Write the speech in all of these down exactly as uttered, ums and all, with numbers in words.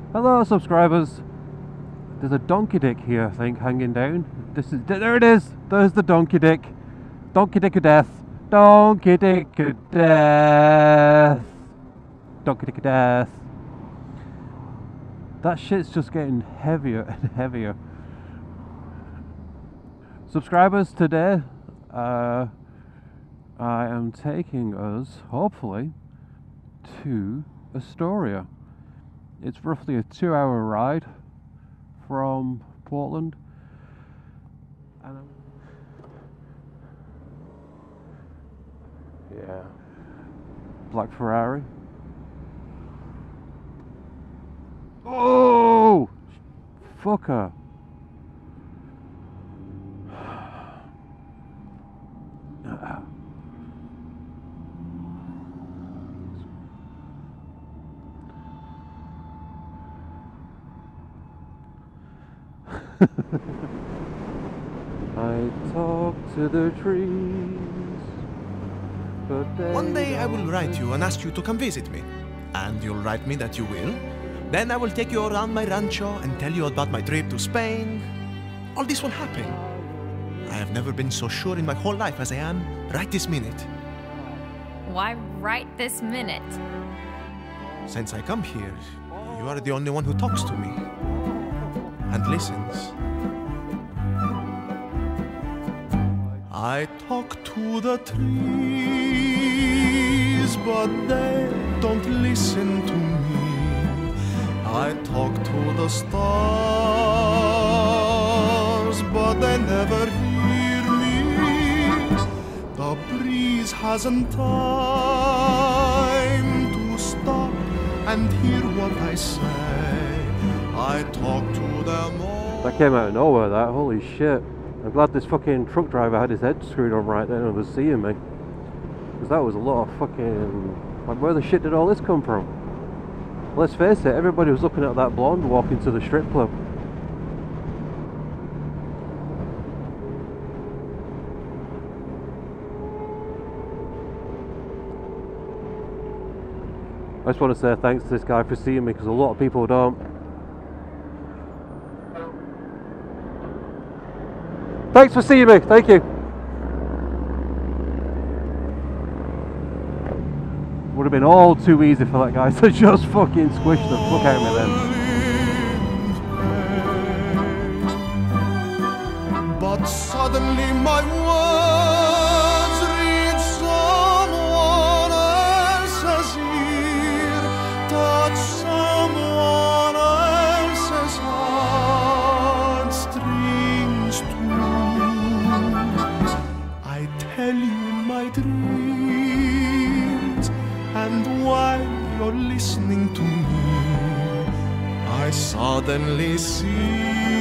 Hello, subscribers. There's a donkey dick here, I think, hanging down. This is there. It is. There's the donkey dick. Donkey dick of death. Donkey dick of death. Donkey dick of death. That shit's just getting heavier and heavier. Subscribers, today, uh, I am taking us, hopefully, to Astoria. It's roughly a two hour ride from Portland. And I'm yeah. Black Ferrari. Oh! Fucker. I talk to the trees, but they One day I will write you and ask you to come visit me. And you'll write me that you will. Then I will take you around my rancho and tell you about my trip to Spain. All this will happen. I have never been so sure in my whole life as I am right this minute. Why right this minute? Since I come here, you are the only one who talks to me and listens. I talk to the trees, but they don't listen to me. I talk to the stars, but they never hear me. The breeze hasn't time to stop and hear what I say. I talk to them all. That came out of nowhere, that. Holy shit. I'm glad this fucking truck driver had his head screwed on right then and was seeing me. Because that was a lot of fucking... Like, where the shit did all this come from? Let's face it, everybody was looking at that blonde walking to the strip club. I just want to say thanks to this guy for seeing me, because a lot of people don't. Thanks for seeing me, thank you. Would have been all too easy for that guy to just fucking squish the fuck out of me then. But suddenly my words reach someone else's ear, touch someone else's heartstrings too. I tell you my dreams, and while you're listening to me, I suddenly see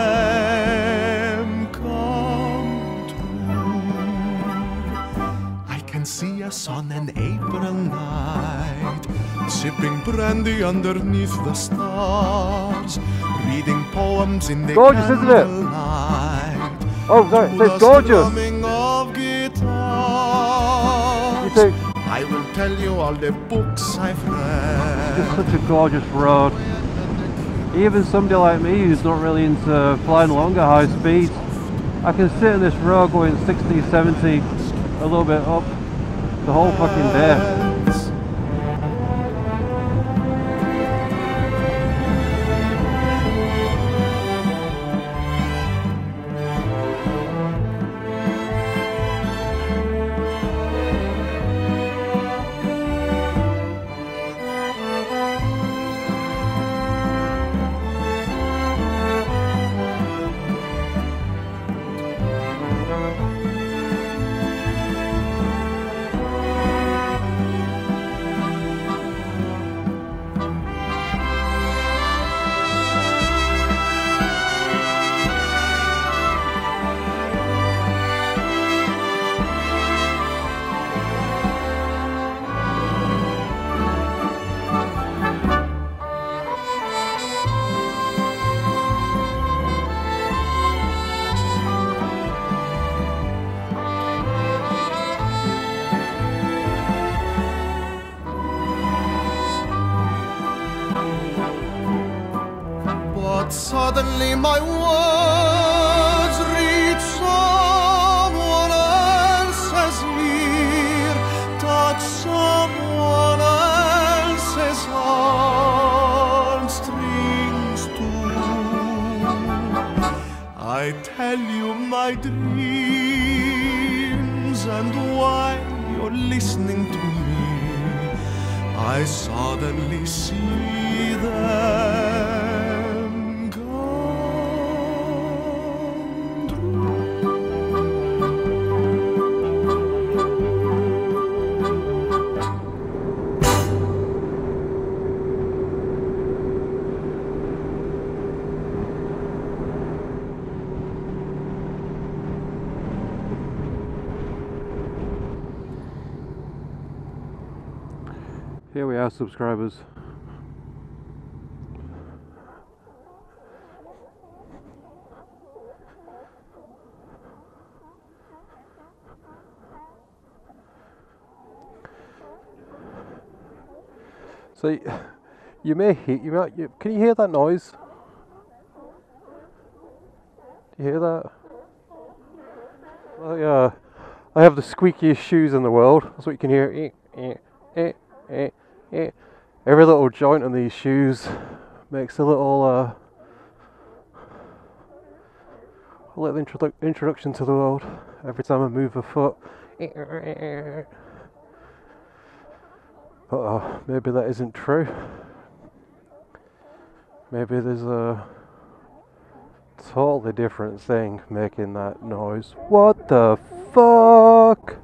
them come true. I can see us on an April night, sipping brandy underneath the stars, reading poems in the gorgeous, isn't it? candlelight. Oh, sorry, it's gorgeous. Of guitars. You think? I will tell you all the books I've read. It's such a gorgeous road. Even somebody like me who's not really into flying along at high speeds, I can sit in this road going sixty, seventy, a little bit up the whole fucking day. suddenly my words reach someone else's ear, touch someone else's heartstrings too. I tell you my dreams, and while you're listening to me, I suddenly see them come true. Here we are, subscribers. So you may hear, you might, you, can you hear that noise? Do you hear that? Well, yeah, I have the squeakiest shoes in the world. That's what you can hear. Eh, eh, eh, eh. Yeah. Every little joint on these shoes makes a little uh, a little introdu introduction to the world every time I move a foot. Uh-oh, maybe that isn't true. Maybe there's a totally different thing making that noise. What the fuck?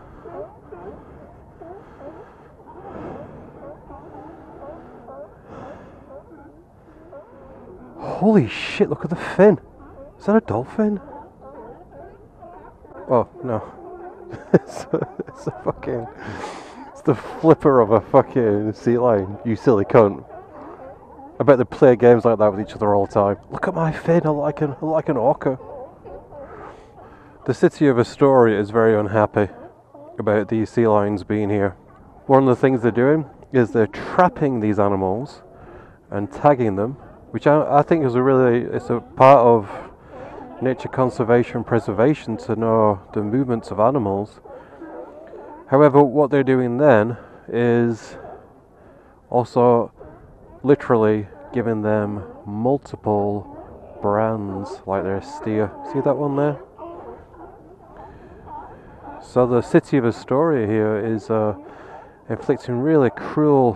Holy shit, look at the fin. Is that a dolphin? Oh, no. it's, a, it's a fucking... It's the flipper of a fucking sea lion, you silly cunt. I bet they play games like that with each other all the time. Look at my fin, I like an, I like an orca. The city of Astoria is very unhappy about these sea lions being here. One of the things they're doing is they're trapping these animals and tagging them, which I, I think is a really, it's a part of nature conservation preservation to know the movements of animals. However, what they're doing then is also literally giving them multiple brands, like their steer. See that one there? So the city of Astoria here is uh, inflicting really cruel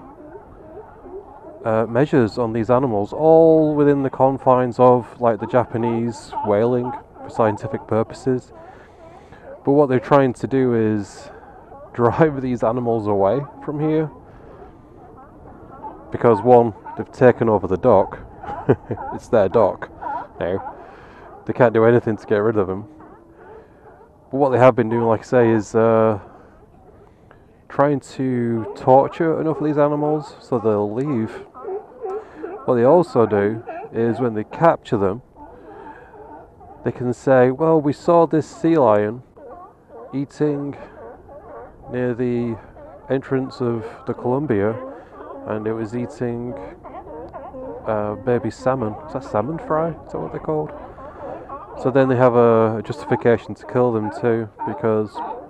Uh, measures on these animals, all within the confines of like the Japanese whaling for scientific purposes. But what they're trying to do is drive these animals away from here, because one, they've taken over the dock. It's their dock now. They can't do anything to get rid of them. But what they have been doing, like I say, is uh, trying to torture enough of these animals so they'll leave. What they also do is when they capture them, they can say, well, we saw this sea lion eating near the entrance of the Columbia, and it was eating uh, baby salmon. Is that salmon fry? Is that what they're called? So then they have a justification to kill them too, because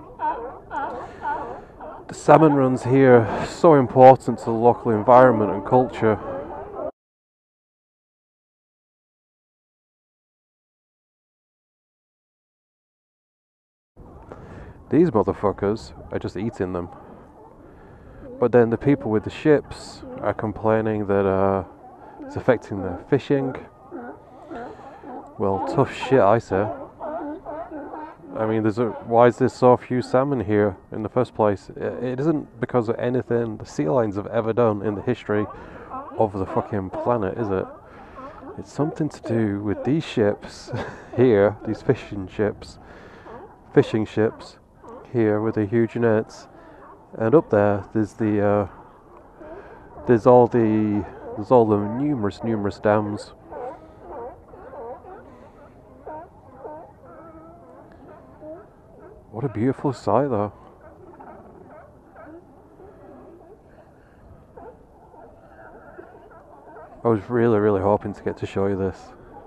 the salmon runs here are so important to the local environment and culture. These motherfuckers are just eating them. But then the people with the ships are complaining that uh, it's affecting their fishing. Well, tough shit, I say. I mean, there's a, why is there so few salmon here in the first place? It, it isn't because of anything the sea lions have ever done in the history of the fucking planet, is it? It's something to do with these ships here, these fishing ships, fishing ships here with the huge nets, and up there there's the uh, there's all the there's all the numerous numerous dams. What a beautiful sight, though. I was really, really hoping to get to show you this.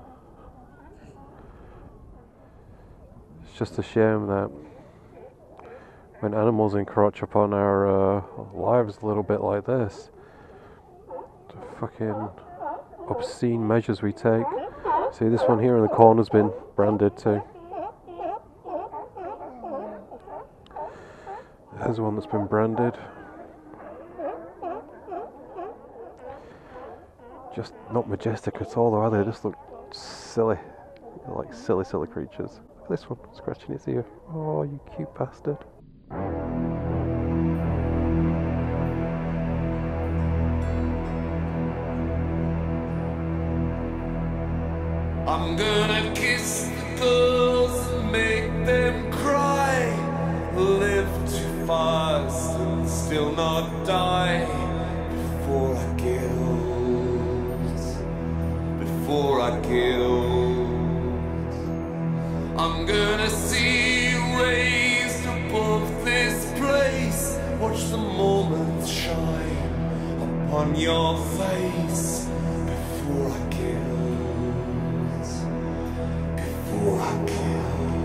It's just a shame that when animals encroach upon our uh, lives a little bit like this, the fucking obscene measures we take. See, this one here in the corner's been branded too. There's one that's been branded. Just not majestic at all though, are they? They just look silly. They're like silly, silly creatures. Look at this one, scratching its ear. Oh, you cute bastard. I'm gonna kiss the girls and make them cry. Live too fast and still not die. Before I get old, before I get old, I'm gonna see you raised above this place. Watch the moments shine upon your face. Before I get old, before I get old.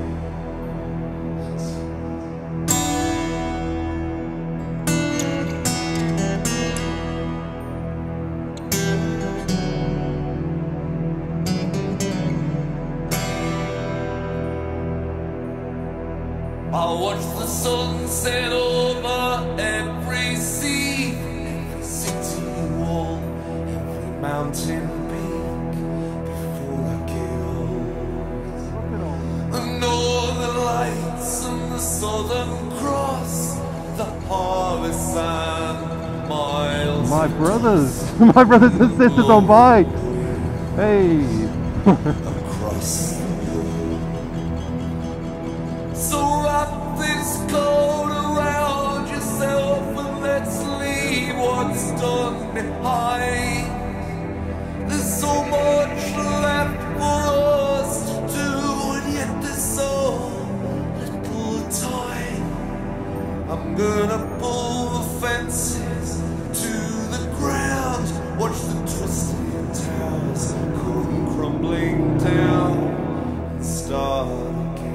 I'll watch the sun set over every sea, every city wall, every mountain peak. Before I get old, the northern lights and the southern cross, the harvest and miles. My brothers, my brothers and sisters on bikes. Hey. Across the world. So wrap this coat around yourself and let's leave what's done behind. There's so much left for us to do, and yet there's so little time. I'm gonna pull the fences to the ground, watch the twisting towers come crumbling down, and start again.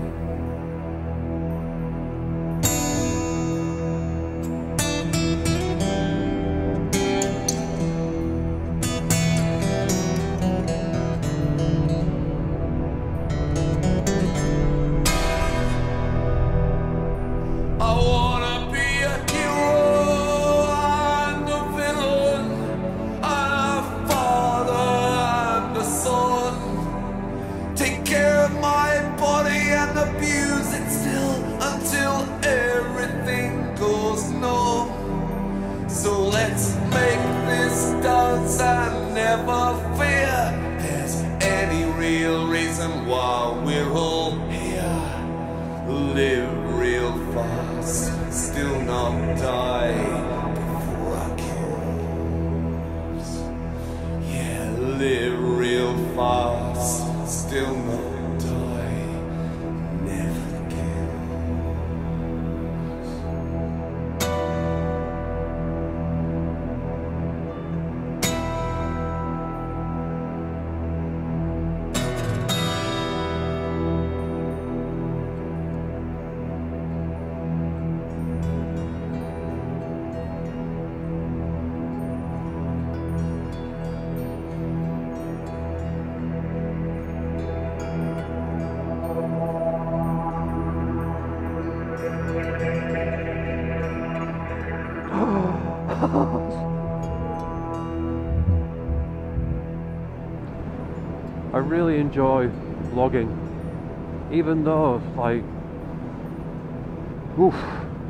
I wanna be a hero and a villain, and a father and a son. Take care of my body and abuse it still until everything goes numb. So let's make this dance and never fear there's any real reason why we're all here. Live real fast, still not die before I kills. Yeah, live real fast, still not die, never kills. I really enjoy vlogging, even though like, oof,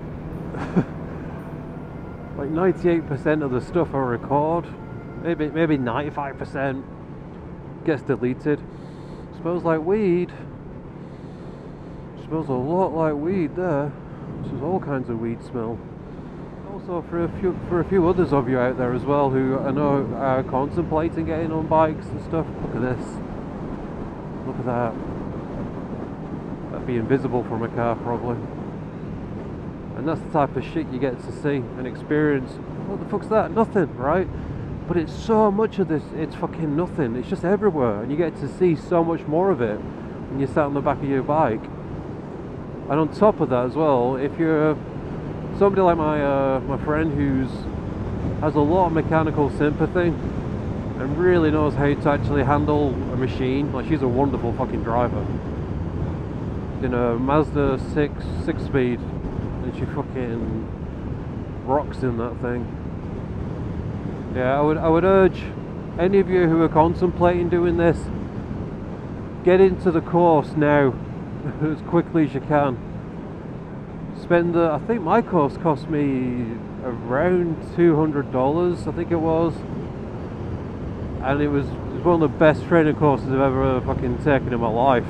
like ninety-eight percent of the stuff I record, maybe maybe ninety-five percent gets deleted. Smells like weed. Smells a lot like weed there. There's all kinds of weed smell. Also for a few for a few others of you out there as well who I know are contemplating getting on bikes and stuff. Look at this. Look at that. That'd be invisible from a car probably. And that's the type of shit you get to see and experience. What the fuck's that? Nothing, right? But it's so much of this, it's fucking nothing. It's just everywhere, and you get to see so much more of it when you're sat on the back of your bike. And on top of that as well, if you're somebody like my uh, my friend who's has a lot of mechanical sympathy and really knows how to actually handle a machine, like she's a wonderful fucking driver. In a Mazda six six speed, and she fucking rocks in that thing. Yeah, I would I would urge any of you who are contemplating doing this, get into the course now as quickly as you can. Spend the, I think my course cost me around two hundred dollars, I think it was, and it was, it was one of the best training courses I've ever fucking taken in my life.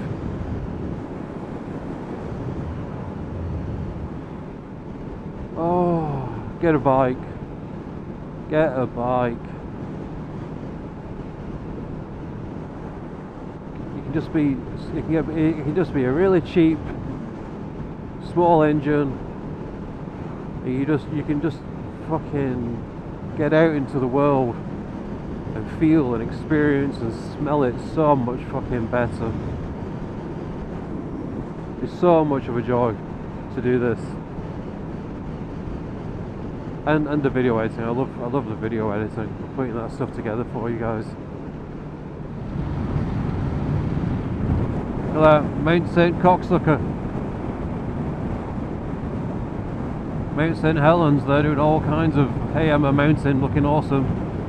Oh, get a bike. Get a bike. You can just be, it can, get, it can just be a really cheap, small engine. You just, you can just fucking get out into the world and feel and experience and smell it so much fucking better. It's so much of a joy to do this. And, and the video editing, I love I love the video editing, putting that stuff together for you guys. Look at that, Mount Saint Cocksucker. Mount Saint Helens, they're doing all kinds of hey I'm a mountain looking awesome.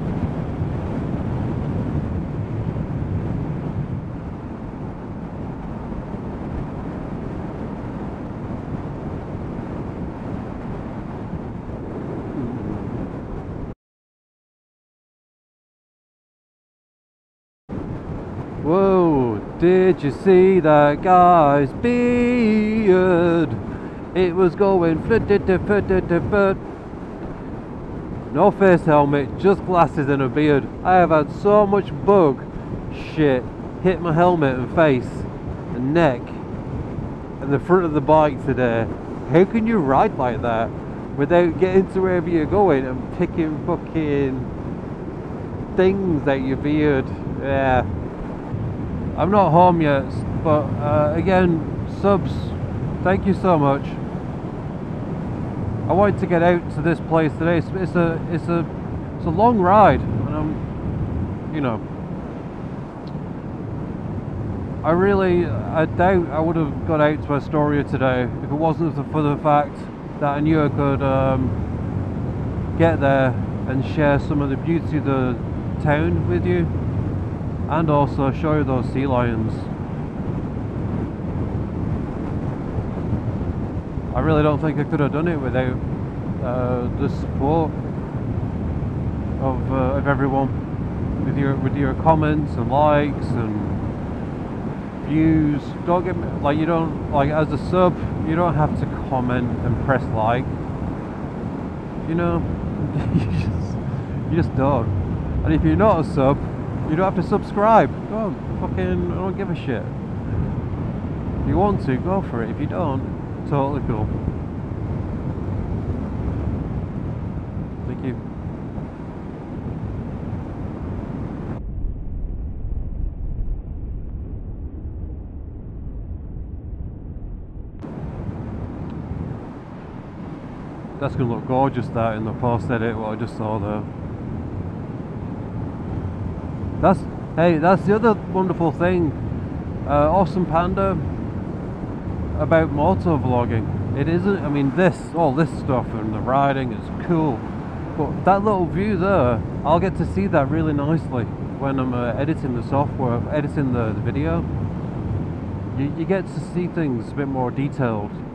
Whoa, did you see that guy's beard? It was going flit it flit it flit. No face helmet, just glasses and a beard. I have had so much bug shit hit my helmet and face and neck and the front of the bike today. How can you ride like that without getting to wherever you're going and picking fucking things out your beard? Yeah. I'm not home yet, but uh, again, subs, thank you so much. I wanted to get out to this place today. It's, it's a it's a it's a long ride, and I'm, you know, I really I doubt I would have got out to Astoria today if it wasn't for the fact that I knew I could um, get there and share some of the beauty of the town with you. And also show you those sea lions. I really don't think I could have done it without uh, the support of, uh, of everyone, with your with your comments and likes and views. Don't get me, like you don't like as a sub, you don't have to comment and press like. You know, you just you just don't. And if you're not a sub, you don't have to subscribe. Go on, fucking, I don't give a shit. If you want to, go for it. If you don't, totally cool. Thank you. That's gonna look gorgeous, that, in the post edit, what I just saw there. That's, hey, that's the other wonderful thing, uh, Awesome Panda, about moto vlogging. It isn't, I mean, this, all this stuff and the riding is cool, but that little view there, I'll get to see that really nicely when I'm uh, editing the software, editing the, the video. You, you get to see things a bit more detailed.